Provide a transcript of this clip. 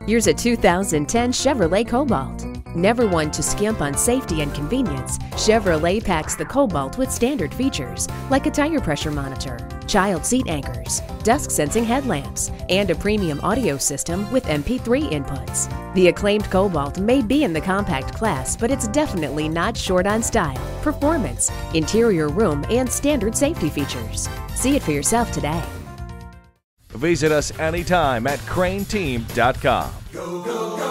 Here's a 2010 Chevrolet Cobalt. Never one to skimp on safety and convenience, Chevrolet packs the Cobalt with standard features like a tire pressure monitor, child seat anchors, dusk-sensing headlamps, and a premium audio system with MP3 inputs. The acclaimed Cobalt may be in the compact class, but it's definitely not short on style, performance, interior room, and standard safety features. See it for yourself today. Visit us anytime at crainteam.com. Go, go, go.